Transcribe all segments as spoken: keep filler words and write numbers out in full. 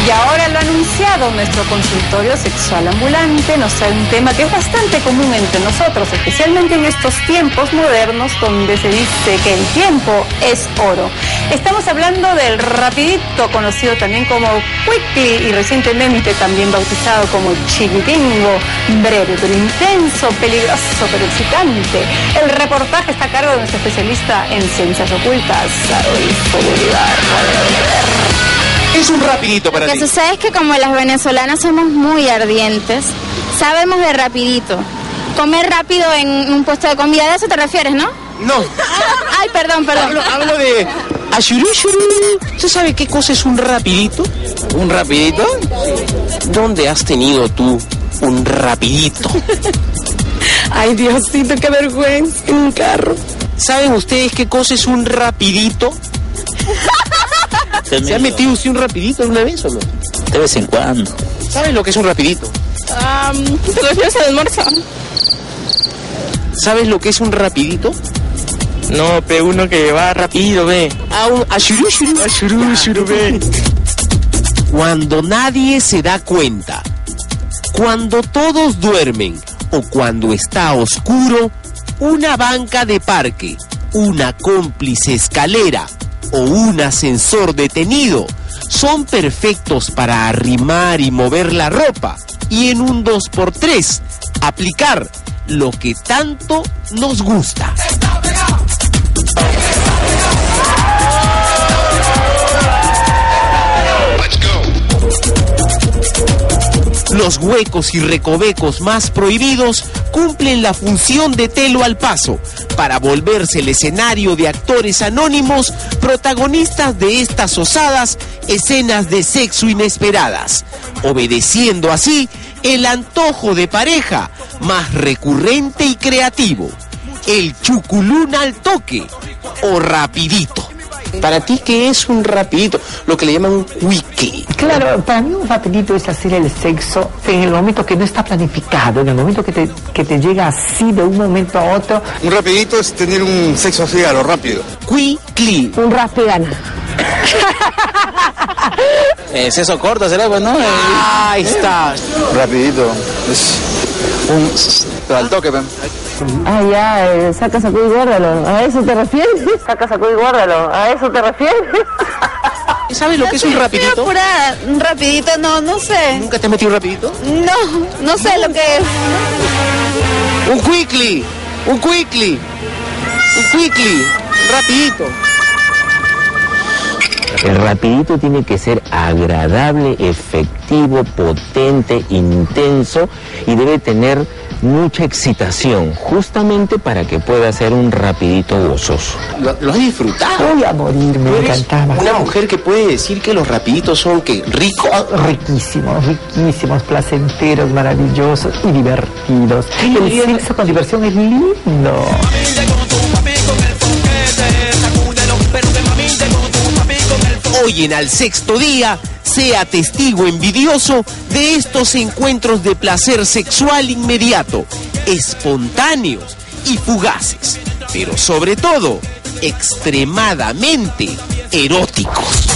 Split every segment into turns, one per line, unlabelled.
Y ahora lo anunciado, nuestro consultorio sexual ambulante nos trae un tema que es bastante común entre nosotros, especialmente en estos tiempos modernos donde se dice que el tiempo es oro. Estamos hablando del rapidito, conocido también como Quickly y recientemente también bautizado como Chiquitingo, breve pero intenso, peligroso pero excitante. El reportaje está a cargo de nuestro especialista en ciencias ocultas, Adolfo Bolívar.
Es un rapidito para ti.
Lo que sucede es que como las venezolanas somos muy ardientes, sabemos de rapidito. Comer rápido en un puesto de comida, ¿a eso te refieres, no?
No.
Ay, perdón, perdón.
Hablo, hablo de... Ashuru, shuru. ¿Usted sabe qué cosa es un rapidito? ¿Un rapidito? ¿Dónde has tenido tú un rapidito?
Ay, Diosito, qué vergüenza, en un carro.
¿Saben ustedes qué cosa es un rapidito? ¿Se ha metido usted un rapidito alguna vez o no?
De vez en cuando.
¿Saben lo que es un rapidito?
Um, ¿Te refieres al almuerzo?
¿Sabes lo que es un rapidito?
No, pero uno que va rápido, ve.
Ah, un ashuru, shuru.
Ashuru, shuru, ve.
Cuando nadie se da cuenta, cuando todos duermen o cuando está oscuro, una banca de parque, una cómplice escalera o un ascensor detenido son perfectos para arrimar y mover la ropa y en un dos por tres aplicar lo que tanto nos gusta. Los huecos y recovecos más prohibidos cumplen la función de telo al paso para volverse el escenario de actores anónimos protagonistas de estas osadas escenas de sexo inesperadas, obedeciendo así el antojo de pareja más recurrente y creativo, el chuculún al toque o rapidito. Para ti, ¿qué es un rapidito? Lo que le llaman un quickie.
Claro, para mí un rapidito es hacer el sexo en el momento que no está planificado, en el momento que te, que te llega así de un momento a otro.
Un rapidito es tener un sexo así a lo rápido.
Quickly.
Un raspigana.
Es eso corto, será, pues, ¿no?
Ahí está.
Rapidito es un... al toque, ven.
Ah, ya, eh, saca, sacó y guárdalo. ¿A eso te refieres? Saca, sacó y guárdalo. ¿A eso te refieres?
¿Sabes lo que es un rapidito?
Estoy apurada. Un rapidito, no, no sé.
¿Nunca te has metido un rapidito?
No, no sé lo que es.
Un quickly. Un quickly. Un quickly. Rapidito.
El rapidito tiene que ser agradable, efectivo, potente, intenso y debe tener mucha excitación, justamente para que pueda ser un rapidito gozoso.
¿Lo, lo has disfrutado?
Voy a morir, me encantaba.
Una mujer que puede decir que los rapiditos son, ¿qué? ¿Ricos?
Riquísimos, riquísimos, placenteros, maravillosos y divertidos. El sexo con diversión es lindo.
Hoy en Al Sexto Día, sea testigo envidioso de estos encuentros de placer sexual inmediato, espontáneos y fugaces, pero sobre todo, extremadamente eróticos.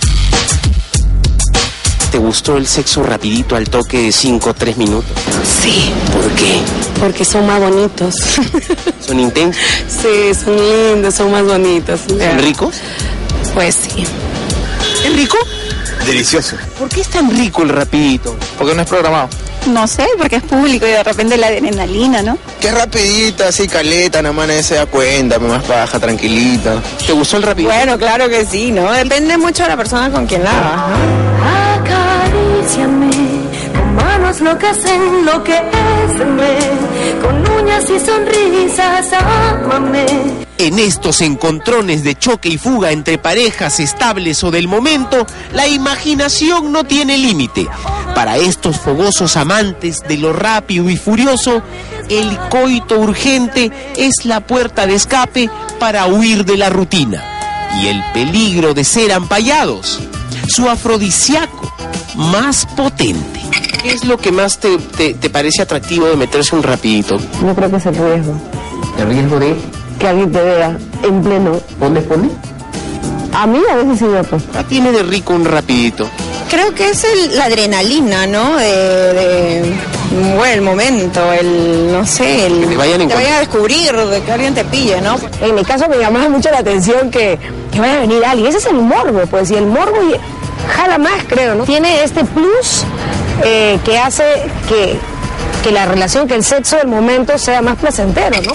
¿Te gustó el sexo rapidito al toque de cinco o tres minutos?
Sí.
¿Por qué?
Porque son más bonitos.
¿Son intensos?
Sí, son lindos, son más bonitos.
¿Son ricos?
Pues sí.
¿Es rico?
Delicioso.
¿Por qué es tan rico el rapidito?
Porque no es programado.
No sé, porque es público y de repente la adrenalina, ¿no?
Qué rapidita, así caleta, nada más nadie se da cuenta, más baja, tranquilita.
¿Te gustó el rapidito?
Bueno, claro que sí, ¿no? Depende mucho de la persona con quien la hagas, ¿no?
Acaríciame, con manos locas enloquéceme, con uñas y sonrisas, ámame.
En estos encontrones de choque y fuga entre parejas estables o del momento, la imaginación no tiene límite. Para estos fogosos amantes de lo rápido y furioso, el coito urgente es la puerta de escape para huir de la rutina. Y el peligro de ser ampallados, su afrodisíaco más potente. ¿Qué es lo que más te, te, te parece atractivo de meterse un rapidito?
Yo creo que es el riesgo.
¿El riesgo de...?
Que alguien te vea en pleno.
¿Dónde pone?
A mí a veces sí me ha puesto.
¿Qué tiene de rico un rapidito?
Creo que es el, la adrenalina, ¿no? De, de bueno, el momento, el, no sé, el,
que te vayan,
te vayan a descubrir, de que alguien te pille, ¿no?
En mi caso me llamaba mucho la atención que, que vaya a venir alguien. Ese es el morbo, pues, y el morbo jala más, creo, ¿no? Tiene este plus eh, que hace que, que la relación, que el sexo del momento sea más placentero, ¿no?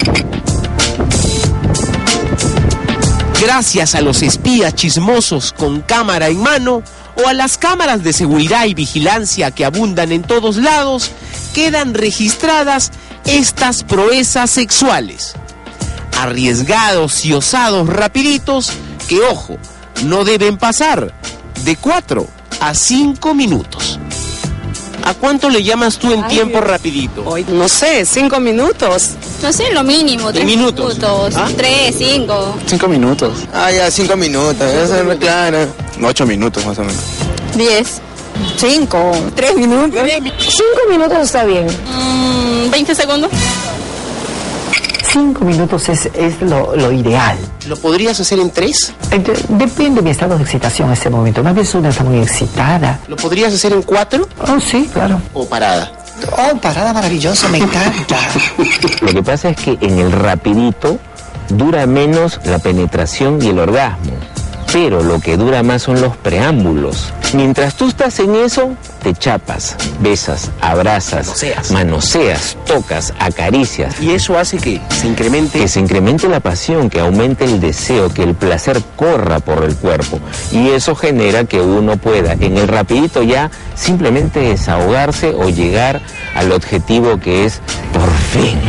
Gracias a los espías chismosos con cámara en mano o a las cámaras de seguridad y vigilancia que abundan en todos lados, quedan registradas estas proezas sexuales. Arriesgados y osados rapiditos que, ojo, no deben pasar de cuatro a cinco minutos. ¿A cuánto le llamas tú en Ay, tiempo rapidito?
Hoy, no sé, cinco minutos.
No sé, lo mínimo, tres
minutos.
minutos,
¿Ah?
tres, cinco.
Cinco minutos. Ah, ya, cinco minutos, eso es claro. Ocho minutos más o menos.
Diez. Cinco, tres minutos.
Cinco minutos está bien.
Mm, Veinte segundos.
Cinco minutos es, es lo, lo ideal.
¿Lo podrías hacer en tres?
Depende de mi estado de excitación en ese momento. Una vez una está muy excitada.
¿Lo podrías hacer en cuatro?
Oh, sí, claro.
¿O parada?
Oh, parada maravillosa, me encanta.
Lo que pasa es que en el rapidito dura menos la penetración y el orgasmo, pero lo que dura más son los preámbulos. Mientras tú estás en eso, te chapas, besas, abrazas,
manoseas,
manoseas tocas, acaricias.
Y eso hace que se incremente...
Que se incremente la pasión, que aumente el deseo, que el placer corra por el cuerpo. Y eso genera que uno pueda, en el rapidito ya, simplemente desahogarse o llegar al objetivo que es por fin.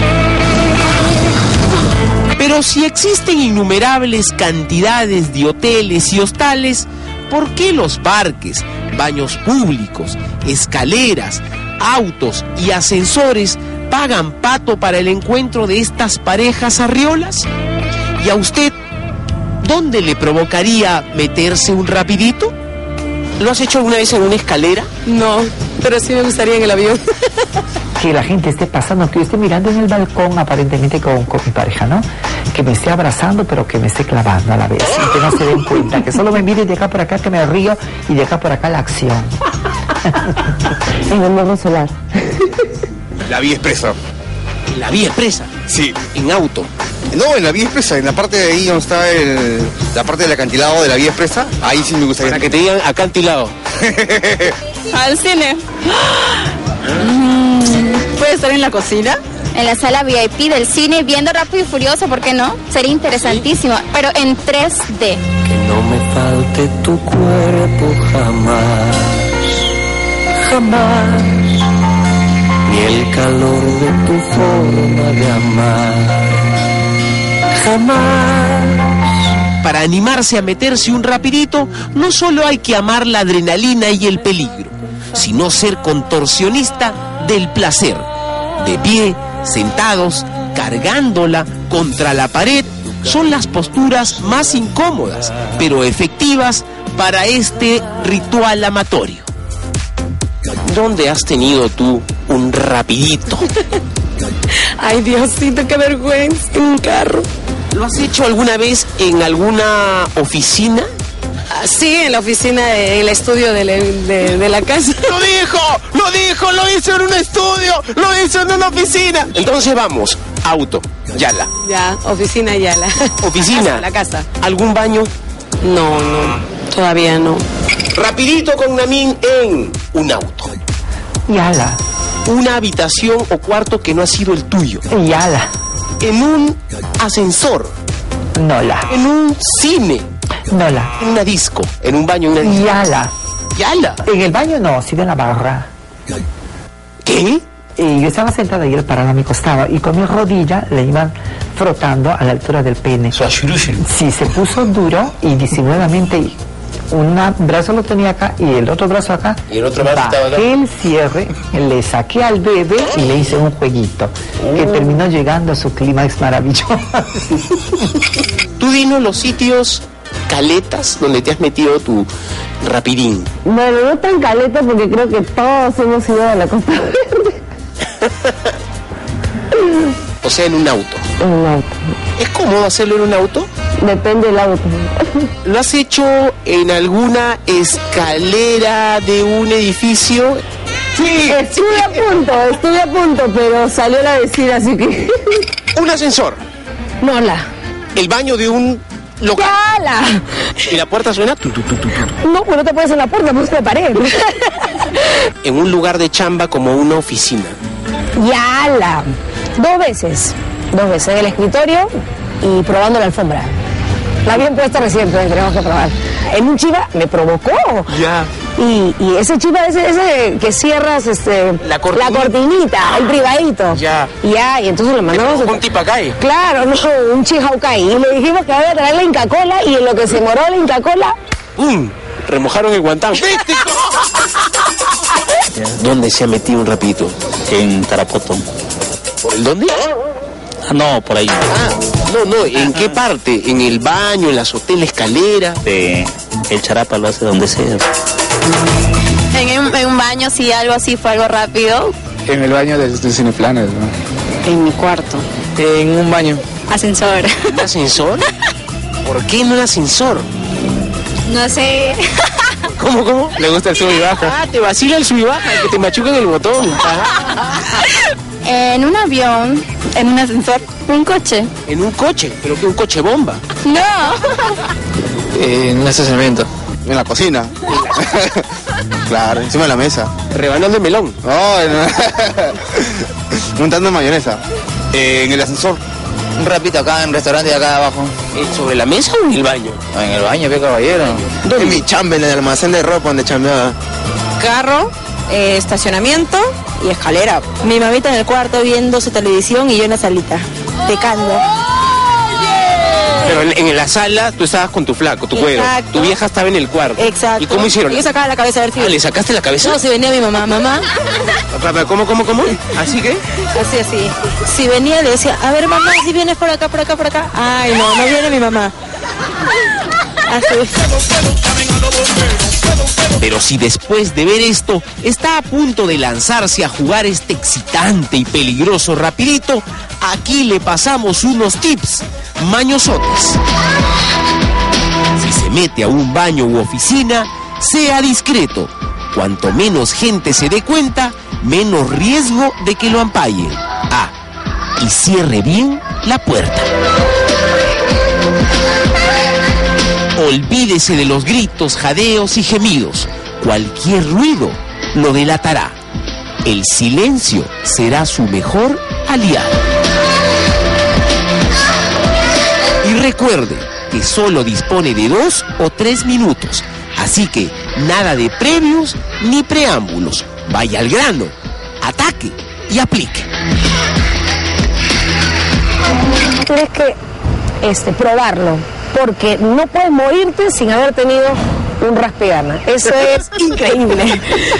Pero si existen innumerables cantidades de hoteles y hostales, ¿por qué los parques, baños públicos, escaleras, autos y ascensores pagan pato para el encuentro de estas parejas arriolas? ¿Y a usted dónde le provocaría meterse un rapidito? ¿Lo has hecho alguna vez en una escalera?
No, pero sí me gustaría en el avión.
Que la gente esté pasando, que yo esté mirando en el balcón aparentemente con, con mi pareja, ¿no? Que me esté abrazando, pero que me esté clavando a la vez. Y que no se den cuenta, que solo me miren de acá por acá, que me río, y de acá por acá la acción.
En el morro solar.
La vía expresa.
¿En la vía expresa?
Sí.
¿En auto?
No, en la vía expresa, en la parte de ahí donde está el, la parte del acantilado de la vía expresa, ahí sí me gustaría.
Para que te digan acantilado.
Al cine. ¿Puede estar en la cocina?
En la sala V I P del cine, viendo Rápido y Furioso, ¿por qué no? Sería interesantísimo, pero en tres D.
Que no me falte tu cuerpo jamás, jamás, ni el calor de tu forma de amar, jamás.
Para animarse a meterse un rapidito, no solo hay que amar la adrenalina y el peligro, sino ser contorsionista del placer. De pie, sentados, cargándola contra la pared, son las posturas más incómodas, pero efectivas para este ritual amatorio. ¿Dónde has tenido tú un rapidito?
Ay, Diosito, qué vergüenza, en un carro.
¿Lo has hecho alguna vez en alguna oficina?
Sí, en la oficina, de, en el estudio de la, de, de la casa.
¡Lo dijo! ¡Lo dijo! ¡Lo hizo en un estudio! ¡Lo hizo en una oficina! Entonces vamos, auto, Yala.
Ya, oficina Yala.
¿Oficina?
La casa.
¿Algún baño?
No, no, todavía no.
Rapidito con Namin en un auto.
Yala.
Una habitación o cuarto que no ha sido el tuyo.
Yala.
En un ascensor.
Nola.
En un cine.
Nola.
En una disco. En un baño, en una disco.
Yala.
Yala.
En el baño no, sí en la barra.
¿Qué?
Y yo estaba sentada y él parado a mi costado y con mi rodilla le iban frotando a la altura del pene. Sí, se puso duro y disimuladamente un brazo lo tenía acá y el otro brazo acá.
Y el otro brazo estaba acá.
El cierre, le saqué al bebé y le hice un jueguito uh. que terminó llegando a su clímax maravilloso.
Tú dinos los sitios caletas donde te has metido tu rapidín.
Bueno, no tan caleta porque creo que todos hemos ido a la Costa Verde.
O sea, en un auto.
En un auto.
¿Es cómodo hacerlo en un auto?
Depende del auto.
¿Lo has hecho en alguna escalera de un edificio?
Sí, estuve a punto, estuve a punto, pero salió la vecina, así que...
Un ascensor.
No, la...
El baño de un local.
¡Yala!
Y la puerta suena... Tu, tu, tu, tu, tu.
No, pues no te puedes en la puerta, pues de pared.
En un lugar de chamba como una oficina.
¡Yala! Dos veces. Dos veces en el escritorio y probando la alfombra. La habían puesto recién, pero tenemos que probar. En un chiva me provocó.
Ya.
Y, y ese chiva, ese, ese que cierras este,
la, cortinita.
la cortinita, el privadito.
Ya.
Ya, y entonces lo mandamos.
Un tipacay.
Claro, no, un chihaucay. Y le dijimos que había que traer la Inca Cola y en lo que se moró la Inca Cola.
¡Pum! Remojaron el guantán. ¿Dónde se ha metido un rapidito?
En Tarapoto.
¿Por el dónde?
Ah, no, por ahí.
Ah, no, no, ¿en qué parte? ¿En el baño, en la azotea, en la escalera?
De, el charapa lo hace donde sea.
En un, en un baño, sí, algo así, fue algo rápido.
En el baño de, de Cineplanes, ¿no?
En mi cuarto.
En un baño.
Ascensor.
¿Un ascensor? ¿Por qué en un ascensor?
No sé.
¿Cómo, cómo?
Le gusta el sub y baja.
Ah, te vacila el sub y baja, que te machucan el botón.
En un avión, en un ascensor, un coche.
¿En un coche? ¿Pero qué, un coche bomba?
No.
Eh, en un estacionamiento.
En la cocina. Claro, encima de la mesa.
Rebanando el melón.
No, no. Montando mayonesa. Eh, en el ascensor.
Un rapito acá en el restaurante de acá abajo.
¿Sobre la mesa o en el baño?
En el baño, qué caballero.
En mi chamba, en el almacén de ropa donde chambeaba.
Carro, eh, estacionamiento y escalera. Mi mamita en el cuarto viendo su televisión y yo en la salita, pecando.
Pero en, en la sala tú estabas con tu flaco, tu cuero. Tu vieja estaba en el cuarto.
Exacto.
¿Y cómo hicieron?
Yo sacaba la cabeza a ver si...
Ah, ¿le sacaste la cabeza?
No, si venía mi mamá, mamá.
¿Cómo, cómo, cómo? ¿Así que?
Así, así. Si venía le decía, a ver mamá, si vienes por acá, por acá, por acá. Ay, no, no viene mi mamá. Así.
Pero si después de ver esto está a punto de lanzarse a jugar este excitante y peligroso rapidito, aquí le pasamos unos tips mañosotes. Si se mete a un baño u oficina, sea discreto. Cuanto menos gente se dé cuenta, menos riesgo de que lo ampallen. Ah, y cierre bien la puerta. Olvídese de los gritos, jadeos y gemidos. Cualquier ruido lo delatará. El silencio será su mejor aliado. Y recuerde que solo dispone de dos o tres minutos. Así que nada de previos ni preámbulos. Vaya al grano, ataque y aplique.
Tienes que este, probarlo, porque no puedes morirte sin haber tenido un raspegana. Eso es increíble.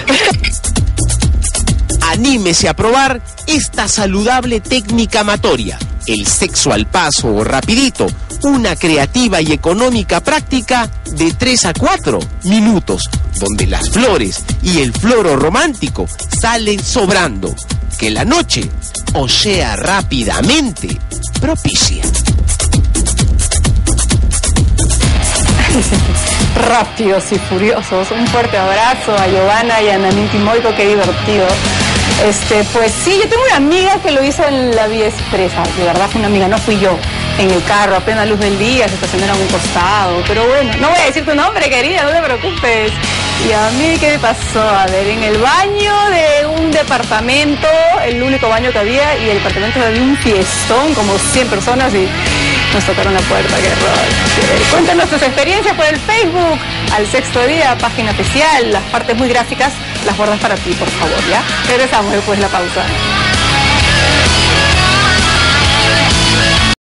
Anímese a probar esta saludable técnica amatoria, el sexo al paso o rapidito, una creativa y económica práctica de tres a cuatro minutos, donde las flores y el floro romántico salen sobrando. Que la noche os sea rápidamente propicia.
Rápidos y furiosos. Un fuerte abrazo a Giovanna y a Nanín Timoico, qué divertido. Este, pues sí, yo tengo una amiga que lo hizo en la vía expresa. De verdad fue una amiga, no fui yo. En el carro, a plena luz del día, se estacionó a un costado. Pero bueno, no voy a decir tu nombre, querida, no te preocupes. Y a mí, ¿qué me pasó? A ver, en el baño de un departamento, el único baño que había, y el departamento había un fiestón, como cien personas, y nos tocaron la puerta, qué error. Cuéntanos tus experiencias por el Facebook, Al Sexto Día, página oficial, las partes muy gráficas las guardas para ti, por favor, ¿ya? Regresamos después de la pausa.